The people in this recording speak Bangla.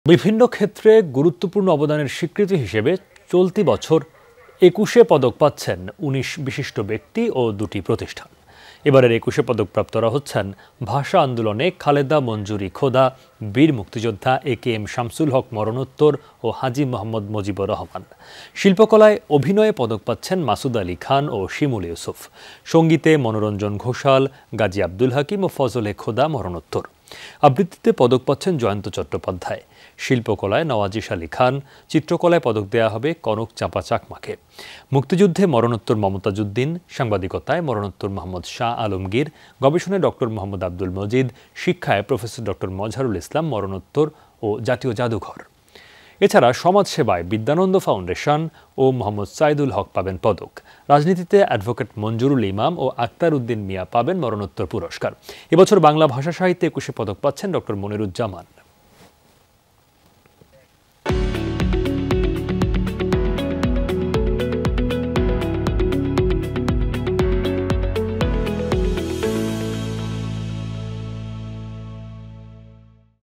বিভিন্ন ক্ষেত্রে গুরুত্বপূর্ণ অবদানের স্বীকৃতি হিসেবে চলতি বছর ২১শে পদক পাচ্ছেন ১৯ বিশিষ্ট ব্যক্তি ও দুটি প্রতিষ্ঠান। এবারের ২১শে পদকপ্রাপ্তরা হচ্ছেন ভাষা আন্দোলনে খালেদা মঞ্জুরি খোদা, বীর মুক্তিযোদ্ধা একেএম শামসুল হক মরণোত্তর ও হাজী মোহাম্মদ মুজিবুর রহমান। শিল্পকলায় অভিনয়ে পদক পাচ্ছেন মাসুদ আলী খান ও শিমুল ইউসুফ। সঙ্গীতে মনোরঞ্জন ঘোষাল, গাজী আব্দুল হাকিম ও ফজল-এ-খ মরণোত্তর। আবৃত্তিতে পদক পাচ্ছেন জয়ন্ত চট্টোপাধ্যায়। শিল্পকলায় নওয়াজিশ আলী খান। চিত্রকলায় পদক দেয়া হবে কনক চাঁপা চাকমাকে। মুক্তিযুদ্ধে মরণোত্তর মমতাজউদ্দিন। সাংবাদিকতায় মরণোত্তর মোহাম্মদ শাহ আলমগীর। গবেষণায় ডক্টর মোহাম্মদ আব্দুল মজিদ। শিক্ষায় প্রফেসর ডক্টর মজহারুল ইসলাম মরণোত্তর ও জাতীয় জাদুঘর। এছাড়া সমাজসেবায় বিদ্যানন্দ ফাউন্ডেশন ও মোহাম্মদ সাইদুল হক পাবেন পদক। রাজনীতিতে অ্যাডভোকেট মঞ্জুরুল ইমাম ও আক্তার উদ্দিন মিয়া পাবেন মরণোত্তর পুরস্কার। এবছর বাংলা ভাষা সাহিত্যে ২১শে পদক পাচ্ছেন ডক্টর মনিরুজ্জামান।